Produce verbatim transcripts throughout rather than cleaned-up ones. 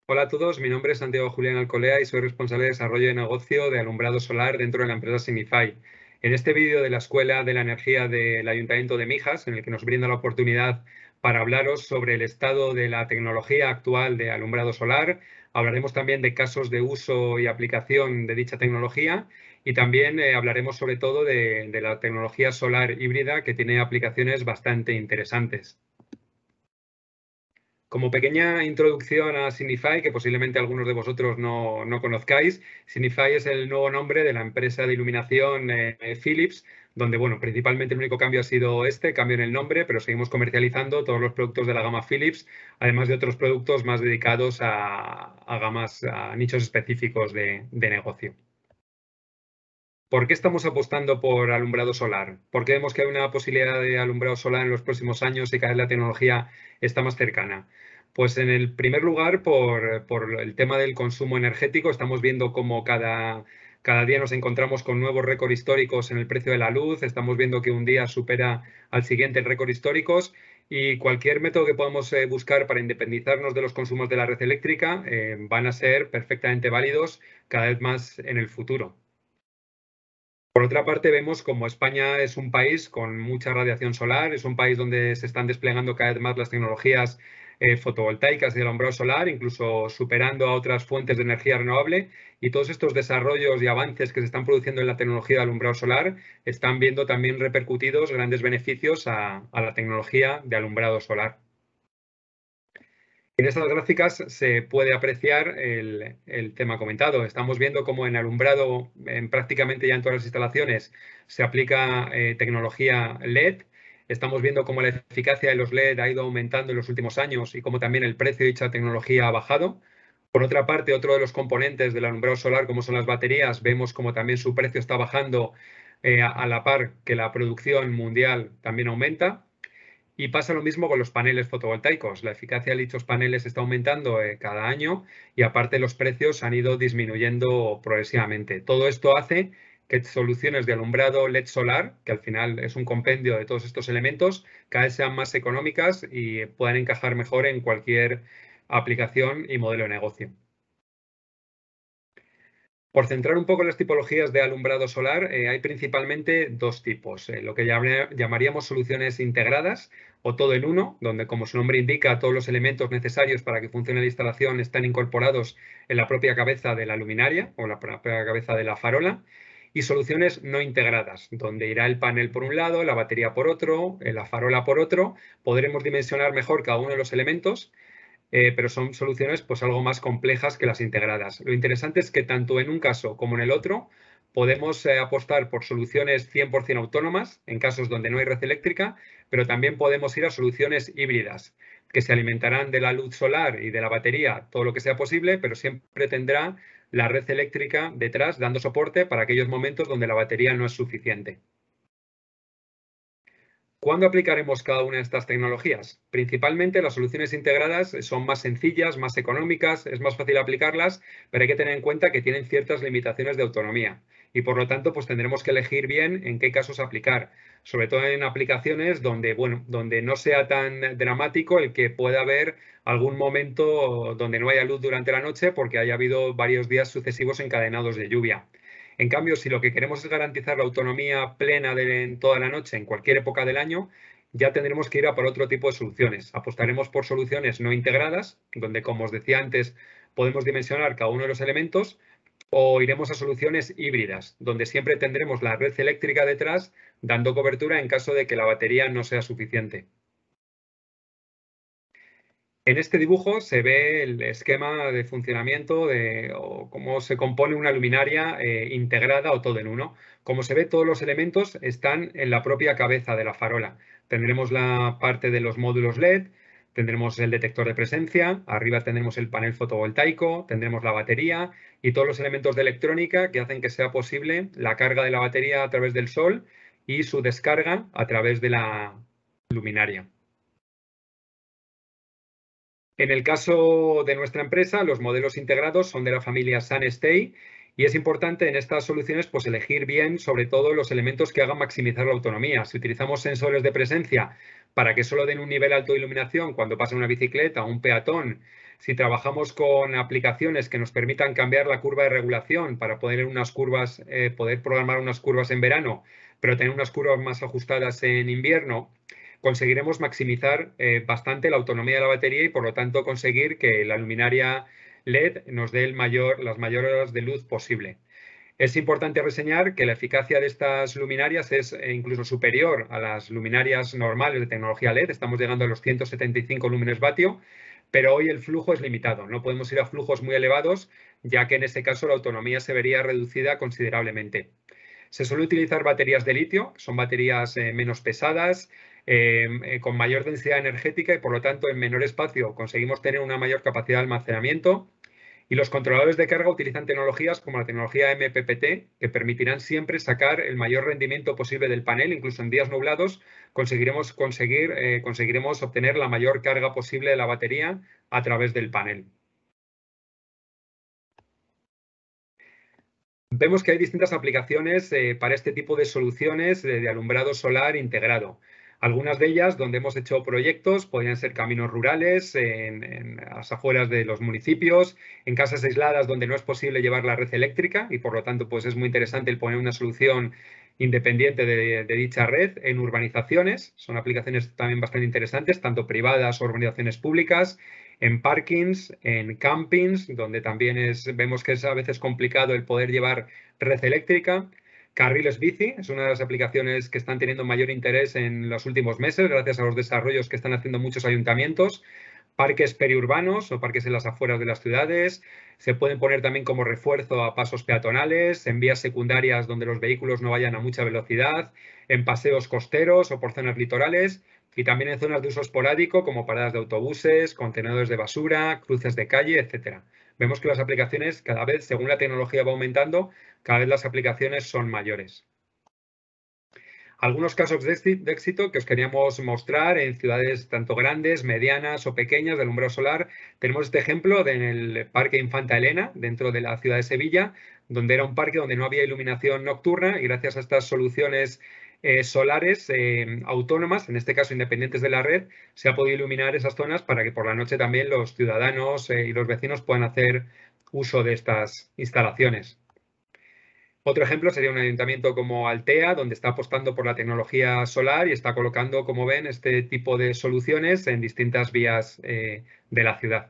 Hola a todos, mi nombre es Santiago Julián Alcolea y soy responsable de desarrollo de negocio de alumbrado solar dentro de la empresa Signify. En este vídeo de la Escuela de la Energía del Ayuntamiento de Mijas, en el que nos brinda la oportunidad para hablaros sobre el estado de la tecnología actual de alumbrado solar, hablaremos también de casos de uso y aplicación de dicha tecnología y también eh, hablaremos sobre todo de, de la tecnología solar híbrida que tiene aplicaciones bastante interesantes. Como pequeña introducción a Signify, que posiblemente algunos de vosotros no, no conozcáis, Signify es el nuevo nombre de la empresa de iluminación eh, Philips, donde, bueno, principalmente el único cambio ha sido este, cambio en el nombre, pero seguimos comercializando todos los productos de la gama Philips, además de otros productos más dedicados a, a gamas, a nichos específicos de, de negocio. ¿Por qué estamos apostando por alumbrado solar? ¿Por qué vemos que hay una posibilidad de alumbrado solar en los próximos años y cada vez la tecnología está más cercana? Pues en el primer lugar, por, por el tema del consumo energético, estamos viendo cómo cada, cada día nos encontramos con nuevos récords históricos en el precio de la luz, estamos viendo que un día supera al siguiente el récord históricos y cualquier método que podamos eh, buscar para independizarnos de los consumos de la red eléctrica eh, van a ser perfectamente válidos cada vez más en el futuro. Por otra parte, vemos como España es un país con mucha radiación solar, es un país donde se están desplegando cada vez más las tecnologías eh, fotovoltaicas y del alumbrado solar, incluso superando a otras fuentes de energía renovable. Y todos estos desarrollos y avances que se están produciendo en la tecnología de alumbrado solar están viendo también repercutidos grandes beneficios a, a la tecnología de alumbrado solar. En estas gráficas se puede apreciar el, el, tema comentado. Estamos viendo cómo en alumbrado, en prácticamente ya en todas las instalaciones, se aplica eh, tecnología L E D. Estamos viendo cómo la eficacia de los L E D ha ido aumentando en los últimos años y cómo también el precio de dicha tecnología ha bajado. Por otra parte, otro de los componentes del alumbrado solar, como son las baterías, vemos cómo también su precio está bajando eh, a la par que la producción mundial también aumenta. Y pasa lo mismo con los paneles fotovoltaicos. La eficacia de dichos paneles está aumentando eh, cada año y aparte los precios han ido disminuyendo progresivamente. Todo esto hace que soluciones de alumbrado L E D solar, que al final es un compendio de todos estos elementos, cada vez sean más económicas y puedan encajar mejor en cualquier aplicación y modelo de negocio. Por centrar un poco las tipologías de alumbrado solar, eh, hay principalmente dos tipos. Eh, lo que llamaríamos soluciones integradas o todo en uno, donde, como su nombre indica, todos los elementos necesarios para que funcione la instalación están incorporados en la propia cabeza de la luminaria o la propia cabeza de la farola. Y soluciones no integradas, donde irá el panel por un lado, la batería por otro, eh, la farola por otro. Podremos dimensionar mejor cada uno de los elementos. Eh, pero son soluciones pues algo más complejas que las integradas. Lo interesante es que tanto en un caso como en el otro podemos eh, apostar por soluciones cien por cien autónomas en casos donde no hay red eléctrica, pero también podemos ir a soluciones híbridas que se alimentarán de la luz solar y de la batería todo lo que sea posible, pero siempre tendrá la red eléctrica detrás dando soporte para aquellos momentos donde la batería no es suficiente. ¿Cuándo aplicaremos cada una de estas tecnologías? Principalmente las soluciones integradas son más sencillas, más económicas, es más fácil aplicarlas, pero hay que tener en cuenta que tienen ciertas limitaciones de autonomía y por lo tanto pues tendremos que elegir bien en qué casos aplicar, sobre todo en aplicaciones donde, bueno, donde no sea tan dramático el que pueda haber algún momento donde no haya luz durante la noche porque haya habido varios días sucesivos encadenados de lluvia. En cambio, si lo que queremos es garantizar la autonomía plena de toda la noche en cualquier época del año, ya tendremos que ir a por otro tipo de soluciones. Apostaremos por soluciones no integradas, donde, como os decía antes, podemos dimensionar cada uno de los elementos, o iremos a soluciones híbridas, donde siempre tendremos la red eléctrica detrás, dando cobertura en caso de que la batería no sea suficiente. En este dibujo se ve el esquema de funcionamiento de o cómo se compone una luminaria eh, integrada o todo en uno. Como se ve, todos los elementos están en la propia cabeza de la farola. Tendremos la parte de los módulos L E D, tendremos el detector de presencia, arriba tendremos el panel fotovoltaico, tendremos la batería y todos los elementos de electrónica que hacen que sea posible la carga de la batería a través del sol y su descarga a través de la luminaria. En el caso de nuestra empresa, los modelos integrados son de la familia SunStay Y es importante en estas soluciones pues, elegir bien, sobre todo, los elementos que hagan maximizar la autonomía. Si utilizamos sensores de presencia para que solo den un nivel alto de iluminación cuando pasa una bicicleta o un peatón, si trabajamos con aplicaciones que nos permitan cambiar la curva de regulación para poder, unas curvas, eh, poder programar unas curvas en verano, pero tener unas curvas más ajustadas en invierno, conseguiremos maximizar eh, bastante la autonomía de la batería y, por lo tanto, conseguir que la luminaria L E D nos dé el mayor, las mayores horas de luz posible. Es importante reseñar que la eficacia de estas luminarias es incluso superior a las luminarias normales de tecnología L E D. Estamos llegando a los ciento setenta y cinco lúmenes vatio, pero hoy el flujo es limitado. No podemos ir a flujos muy elevados, ya que en ese caso la autonomía se vería reducida considerablemente. Se suele utilizar baterías de litio, son baterías eh, menos pesadas, eh, eh, con mayor densidad energética y, por lo tanto, en menor espacio conseguimos tener una mayor capacidad de almacenamiento. Y los controladores de carga utilizan tecnologías como la tecnología M P P T, que permitirán siempre sacar el mayor rendimiento posible del panel. Incluso en días nublados conseguiremos, conseguir, eh, conseguiremos obtener la mayor carga posible de la batería a través del panel. Vemos que hay distintas aplicaciones eh, para este tipo de soluciones de, de alumbrado solar integrado. Algunas de ellas, donde hemos hecho proyectos, podrían ser caminos rurales, en, en las afueras de los municipios, en casas aisladas donde no es posible llevar la red eléctrica y, por lo tanto, pues es muy interesante el poner una solución independiente de, de dicha red. En urbanizaciones, son aplicaciones también bastante interesantes, tanto privadas o urbanizaciones públicas. En parkings, en campings, donde también es, vemos que es a veces complicado el poder llevar red eléctrica. Carriles bici es una de las aplicaciones que están teniendo mayor interés en los últimos meses, gracias a los desarrollos que están haciendo muchos ayuntamientos. Parques periurbanos o parques en las afueras de las ciudades. Se pueden poner también como refuerzo a pasos peatonales, en vías secundarias donde los vehículos no vayan a mucha velocidad, en paseos costeros o por zonas litorales, y también en zonas de uso esporádico como paradas de autobuses, contenedores de basura, cruces de calle, etcétera. Vemos que las aplicaciones cada vez, según la tecnología va aumentando, cada vez las aplicaciones son mayores. Algunos casos de éxito que os queríamos mostrar en ciudades tanto grandes, medianas o pequeñas de alumbrado solar. Tenemos este ejemplo en el Parque Infanta Elena, dentro de la ciudad de Sevilla, donde era un parque donde no había iluminación nocturna y gracias a estas soluciones eh, solares eh, autónomas, en este caso independientes de la red, se ha podido iluminar esas zonas para que por la noche también los ciudadanos eh, y los vecinos puedan hacer uso de estas instalaciones. Otro ejemplo sería un ayuntamiento como Altea, donde está apostando por la tecnología solar y está colocando, como ven, este tipo de soluciones en distintas vías eh, de la ciudad.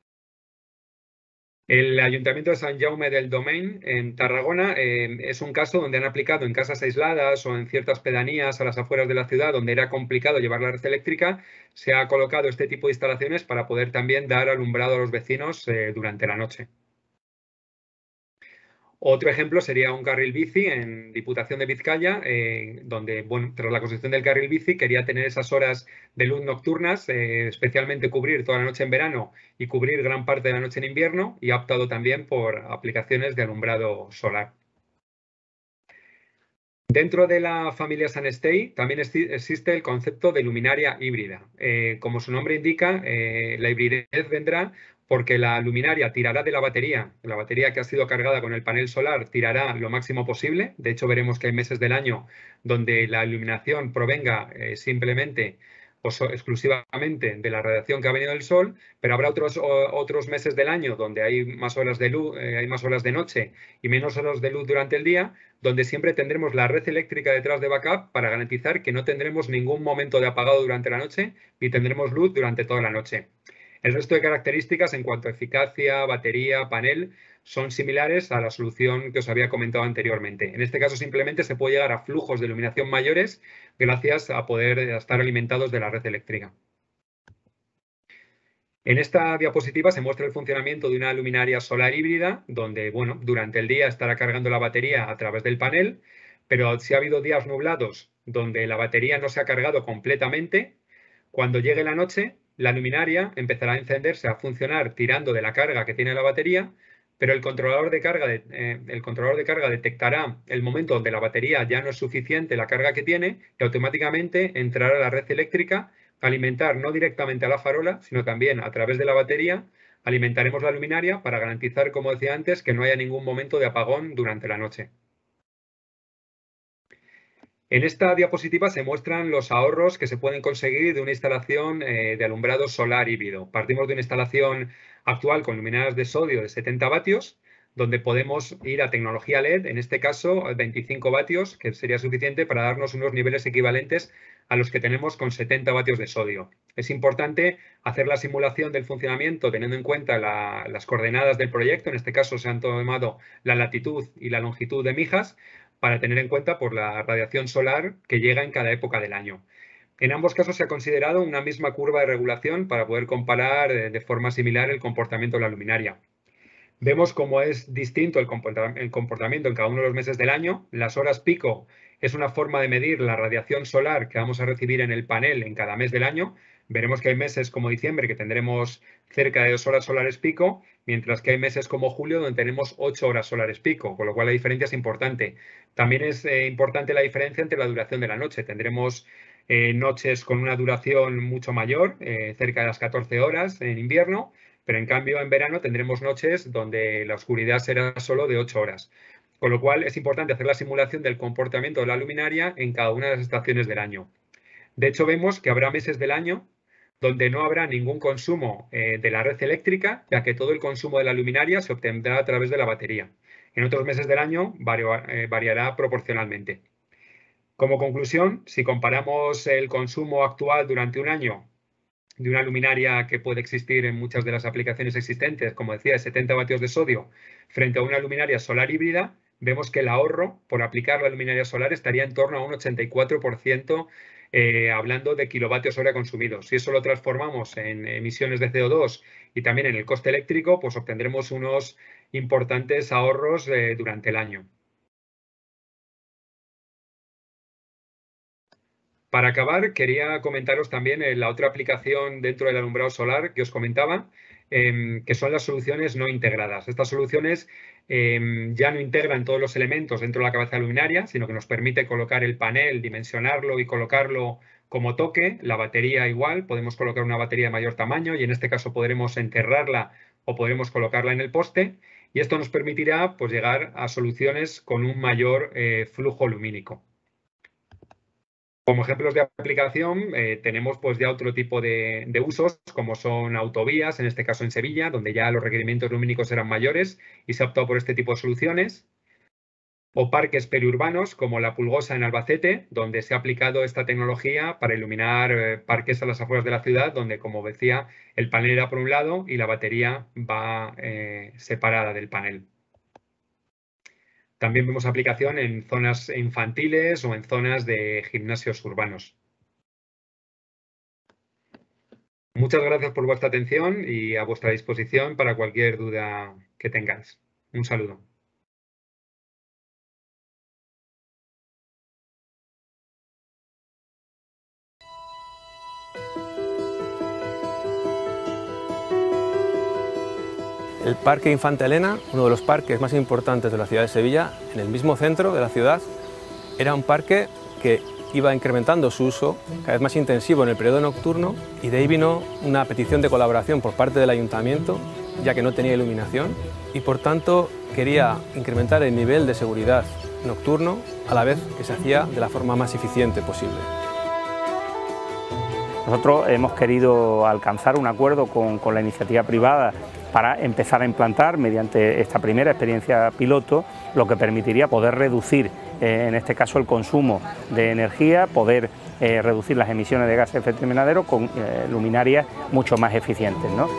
El Ayuntamiento de Sant Jaume del Domain, en Tarragona, eh, es un caso donde han aplicado en casas aisladas o en ciertas pedanías a las afueras de la ciudad, donde era complicado llevar la red eléctrica, se ha colocado este tipo de instalaciones para poder también dar alumbrado a los vecinos eh, durante la noche. Otro ejemplo sería un carril bici en Diputación de Vizcaya, eh, donde, bueno, tras la construcción del carril bici quería tener esas horas de luz nocturnas, eh, especialmente cubrir toda la noche en verano y cubrir gran parte de la noche en invierno, y ha optado también por aplicaciones de alumbrado solar. Dentro de la familia Sunstay también existe el concepto de luminaria híbrida. Eh, como su nombre indica, eh, la hibridez vendrá porque la luminaria tirará de la batería, la batería que ha sido cargada con el panel solar tirará lo máximo posible. De hecho, veremos que hay meses del año donde la iluminación provenga eh, simplemente o so, exclusivamente de la radiación que ha venido del sol, pero habrá otros, o, otros meses del año donde hay más horas de luz, eh, hay más horas de noche y menos horas de luz durante el día, donde siempre tendremos la red eléctrica detrás de backup para garantizar que no tendremos ningún momento de apagado durante la noche y tendremos luz durante toda la noche. El resto de características en cuanto a eficacia, batería, panel, son similares a la solución que os había comentado anteriormente. En este caso simplemente se puede llegar a flujos de iluminación mayores gracias a poder estar alimentados de la red eléctrica. En esta diapositiva se muestra el funcionamiento de una luminaria solar híbrida, donde, bueno, durante el día estará cargando la batería a través del panel, pero si ha habido días nublados donde la batería no se ha cargado completamente, cuando llegue la noche, la luminaria empezará a encenderse, a funcionar tirando de la carga que tiene la batería, pero el controlador de carga, de, eh, el controlador de carga detectará el momento donde la batería ya no es suficiente la carga que tiene y automáticamente entrará a la red eléctrica a alimentar no directamente a la farola, sino también a través de la batería alimentaremos la luminaria para garantizar, como decía antes, que no haya ningún momento de apagón durante la noche. En esta diapositiva se muestran los ahorros que se pueden conseguir de una instalación eh, de alumbrado solar híbrido. Partimos de una instalación actual con luminarias de sodio de setenta vatios, donde podemos ir a tecnología L E D, en este caso veinticinco vatios, que sería suficiente para darnos unos niveles equivalentes a los que tenemos con setenta vatios de sodio. Es importante hacer la simulación del funcionamiento teniendo en cuenta la, las coordenadas del proyecto, en este caso se han tomado la latitud y la longitud de Mijas, para tener en cuenta por la radiación solar que llega en cada época del año. En ambos casos se ha considerado una misma curva de regulación para poder comparar de forma similar el comportamiento de la luminaria. Vemos cómo es distinto el comportamiento en cada uno de los meses del año. Las horas pico es una forma de medir la radiación solar que vamos a recibir en el panel en cada mes del año. Veremos que hay meses como diciembre que tendremos cerca de dos horas solares pico, mientras que hay meses como julio donde tenemos ocho horas solares pico, con lo cual la diferencia es importante. También es eh, importante la diferencia entre la duración de la noche. Tendremos eh, noches con una duración mucho mayor, eh, cerca de las catorce horas en invierno, pero en cambio en verano tendremos noches donde la oscuridad será solo de ocho horas. Con lo cual es importante hacer la simulación del comportamiento de la luminaria en cada una de las estaciones del año. De hecho, vemos que habrá meses del año donde no habrá ningún consumo eh, de la red eléctrica, ya que todo el consumo de la luminaria se obtendrá a través de la batería. En otros meses del año varia, eh, variará proporcionalmente. Como conclusión, si comparamos el consumo actual durante un año de una luminaria que puede existir en muchas de las aplicaciones existentes, como decía, de setenta vatios de sodio, frente a una luminaria solar híbrida, vemos que el ahorro por aplicar la luminaria solar estaría en torno a un ochenta y cuatro por ciento eh, hablando de kilovatios hora consumidos. Si eso lo transformamos en emisiones de C O dos y también en el coste eléctrico, pues obtendremos unos importantes ahorros eh, durante el año. Para acabar, quería comentaros también la otra aplicación dentro del alumbrado solar que os comentaba, eh, que son las soluciones no integradas. Estas soluciones eh, ya no integran todos los elementos dentro de la cabeza luminaria, sino que nos permite colocar el panel, dimensionarlo y colocarlo como toque. La batería igual, podemos colocar una batería de mayor tamaño y en este caso podremos enterrarla o podremos colocarla en el poste. Y esto nos permitirá pues, llegar a soluciones con un mayor eh, flujo lumínico. Como ejemplos de aplicación eh, tenemos pues ya otro tipo de, de usos como son autovías, en este caso en Sevilla, donde ya los requerimientos lumínicos eran mayores y se ha optado por este tipo de soluciones. O parques periurbanos como La Pulgosa en Albacete, donde se ha aplicado esta tecnología para iluminar eh, parques a las afueras de la ciudad, donde como decía el panel era por un lado y la batería va eh, separada del panel. También vemos aplicación en zonas infantiles o en zonas de gimnasios urbanos. Muchas gracias por vuestra atención y a vuestra disposición para cualquier duda que tengáis. Un saludo. El Parque Infanta Elena, uno de los parques más importantes de la ciudad de Sevilla, en el mismo centro de la ciudad, era un parque que iba incrementando su uso cada vez más intensivo en el periodo nocturno y de ahí vino una petición de colaboración por parte del ayuntamiento, ya que no tenía iluminación y por tanto quería incrementar el nivel de seguridad nocturno a la vez que se hacía de la forma más eficiente posible. Nosotros hemos querido alcanzar un acuerdo con, con la iniciativa privada para empezar a implantar mediante esta primera experiencia piloto, lo que permitiría poder reducir eh, en este caso el consumo de energía, poder eh, reducir las emisiones de gases de efecto invernadero con eh, luminarias mucho más eficientes, ¿no?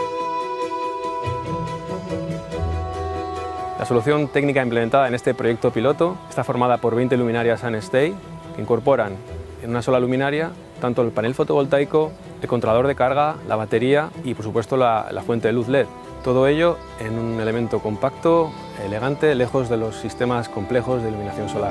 La solución técnica implementada en este proyecto piloto está formada por veinte luminarias Sunstay que incorporan en una sola luminaria tanto el panel fotovoltaico, el controlador de carga, la batería y por supuesto la, la fuente de luz L E D. Todo ello en un elemento compacto, elegante, lejos de los sistemas complejos de iluminación solar.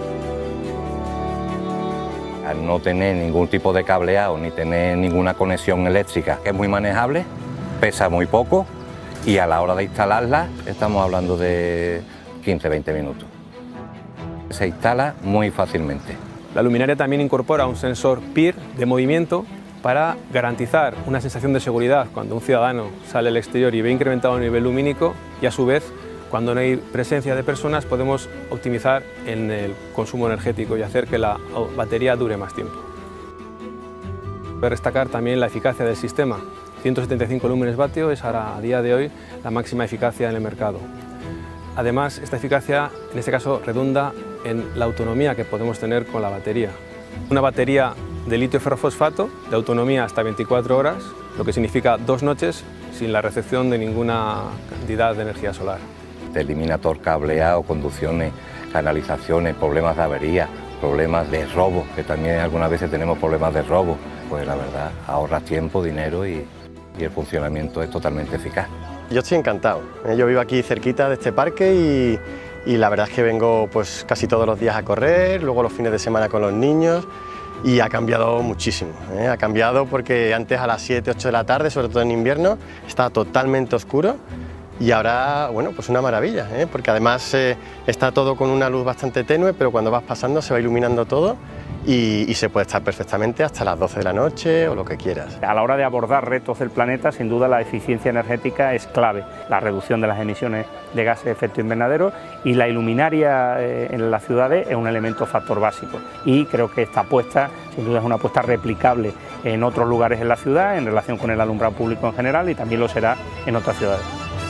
Al no tener ningún tipo de cableado ni tener ninguna conexión eléctrica, que es muy manejable, pesa muy poco y a la hora de instalarla estamos hablando de quince a veinte minutos. Se instala muy fácilmente. La luminaria también incorpora un sensor P I R de movimiento para garantizar una sensación de seguridad cuando un ciudadano sale al exterior y ve incrementado el nivel lumínico, y a su vez, cuando no hay presencia de personas, podemos optimizar en el consumo energético y hacer que la batería dure más tiempo. Voy a destacar también la eficacia del sistema. ciento setenta y cinco lúmenes vatio es ahora, a día de hoy, la máxima eficacia en el mercado. Además, esta eficacia, en este caso, redunda en la autonomía que podemos tener con la batería. Una batería de litio ferrofosfato de autonomía hasta veinticuatro horas, lo que significa dos noches sin la recepción de ninguna cantidad de energía solar. Te elimina todo el cableado, conducciones, canalizaciones, problemas de avería, problemas de robo, que también algunas veces tenemos problemas de robo. Pues la verdad, ahorras tiempo, dinero y, y el funcionamiento es totalmente eficaz. Yo estoy encantado. Yo vivo aquí cerquita de este parque y, y la verdad es que vengo pues casi todos los días a correr, luego los fines de semana con los niños, y ha cambiado muchísimo. ¿eh? Ha cambiado porque antes a las siete, ocho de la tarde, sobre todo en invierno, estaba totalmente oscuro. Y ahora, bueno, pues una maravilla, ¿eh? porque además eh, está todo con una luz bastante tenue, pero cuando vas pasando se va iluminando todo y, y se puede estar perfectamente hasta las doce de la noche o lo que quieras. A la hora de abordar retos del planeta, sin duda la eficiencia energética es clave, la reducción de las emisiones de gases de efecto invernadero, y la iluminaria eh, en las ciudades es un elemento factor básico. Y creo que esta apuesta, sin duda, es una apuesta replicable en otros lugares en la ciudad, en relación con el alumbrado público en general, y también lo será en otras ciudades.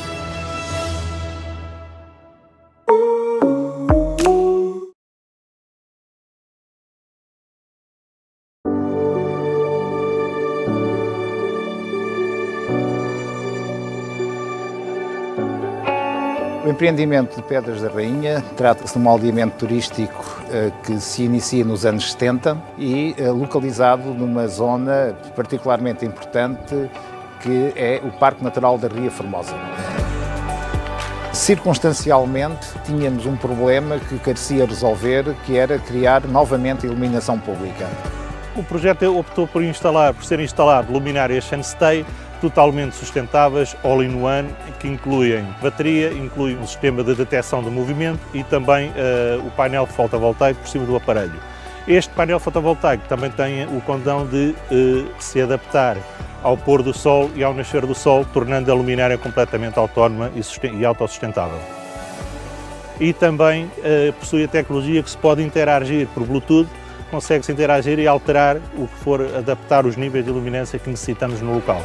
O empreendimento de Pedras da Rainha trata-se de um aldeamento turístico eh, que se inicia nos anos setenta e eh, localizado numa zona particularmente importante, que é o Parque Natural da Ria Formosa. Circunstancialmente, tínhamos um problema que carecia resolver, que era criar novamente iluminação pública. O projeto optou por instalar, por ser instalado luminárias Sunstay totalmente sustentáveis, all-in-one, que incluem bateria, inclui um sistema de detecção de movimento e também uh, o painel fotovoltaico por cima do aparelho. Este painel fotovoltaico também tem o condão de uh, se adaptar ao pôr do sol e ao nascer do sol, tornando a luminária completamente autónoma e autossustentável. E também uh, possui a tecnologia que se pode interagir por Bluetooth, consegue-se interagir e alterar o que for, adaptar os níveis de iluminância que necessitamos no local.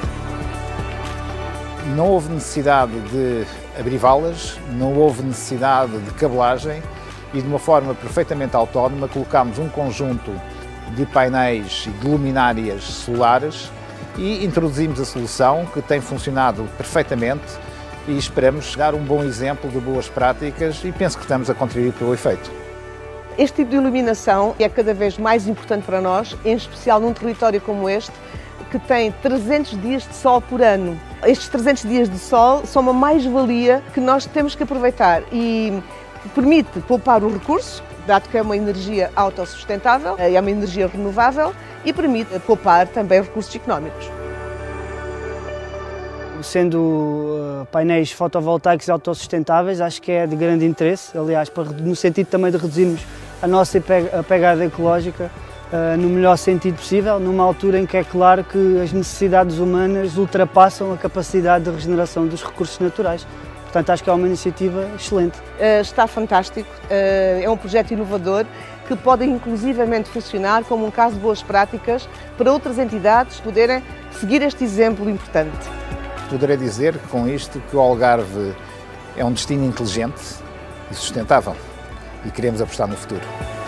Não houve necessidade de abrir valas, não houve necessidade de cabelagem, e de uma forma perfeitamente autónoma colocámos um conjunto de painéis e de luminárias solares e introduzimos a solução, que tem funcionado perfeitamente, e esperamos dar um bom exemplo de boas práticas, e penso que estamos a contribuir para o efeito. Este tipo de iluminação é cada vez mais importante para nós, em especial num território como este, que tem trezentos dias de sol por ano. Estes trezentos dias de sol são uma mais-valia que nós temos que aproveitar e permite poupar o recurso, dado que é uma energia autossustentável, é uma energia renovável, e permite poupar também recursos económicos. Sendo uh, painéis fotovoltaicos autossustentáveis, acho que é de grande interesse, aliás, para, no sentido também de reduzirmos a nossa pegada ecológica uh, no melhor sentido possível, numa altura em que é claro que as necessidades humanas ultrapassam a capacidade de regeneração dos recursos naturais. Portanto, acho que é uma iniciativa excelente. Uh, está fantástico, uh, é um projeto inovador que pode inclusivamente funcionar como um caso de boas práticas para outras entidades poderem seguir este exemplo importante. Poderei dizer com isto que o Algarve é um destino inteligente e sustentável, e queremos apostar no futuro.